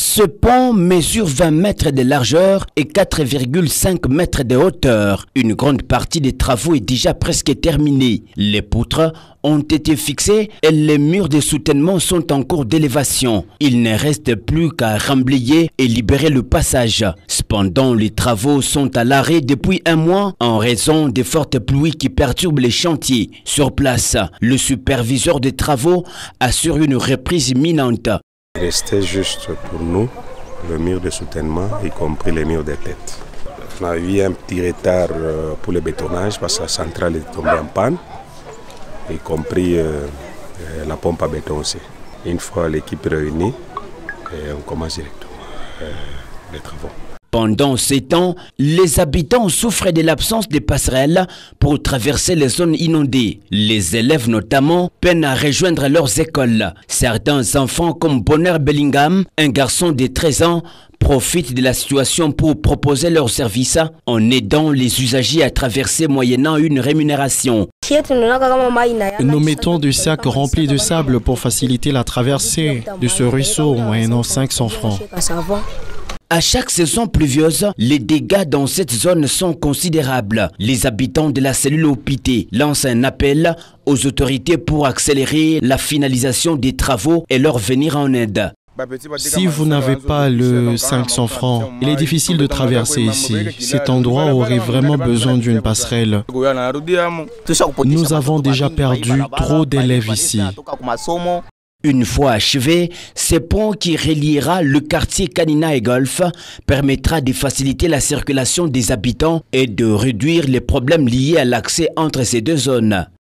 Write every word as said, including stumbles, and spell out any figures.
Ce pont mesure vingt mètres de largeur et quatre virgule cinq mètres de hauteur. Une grande partie des travaux est déjà presque terminée. Les poutres ont été fixées et les murs de soutènement sont en cours d'élévation. Il ne reste plus qu'à remblayer et libérer le passage. Cependant, les travaux sont à l'arrêt depuis un mois en raison des fortes pluies qui perturbent les chantiers. Sur place, le superviseur des travaux assure une reprise imminente. Il restait juste pour nous le mur de soutènement, y compris les murs des têtes. On a eu un petit retard pour le bétonnage parce que la centrale est tombée en panne, y compris euh, la pompe à béton aussi. Une fois l'équipe réunie, on commence directement euh, les travaux. Pendant ces temps, les habitants souffrent de l'absence de passerelles pour traverser les zones inondées. Les élèves notamment peinent à rejoindre leurs écoles. Certains enfants comme Bonheur Bellingham, un garçon de treize ans, profitent de la situation pour proposer leurs services en aidant les usagers à traverser moyennant une rémunération. Nous mettons du sac rempli de sable pour faciliter la traversée de ce ruisseau moyennant cinq cents francs. À chaque saison pluvieuse, les dégâts dans cette zone sont considérables. Les habitants de la cellule Opité lancent un appel aux autorités pour accélérer la finalisation des travaux et leur venir en aide. Si vous n'avez pas le cinq cents francs, il est difficile de traverser ici. Cet endroit aurait vraiment besoin d'une passerelle. Nous avons déjà perdu trop d'élèves ici. Une fois achevé, ce pont qui reliera le quartier Kanina et Golf permettra de faciliter la circulation des habitants et de réduire les problèmes liés à l'accès entre ces deux zones.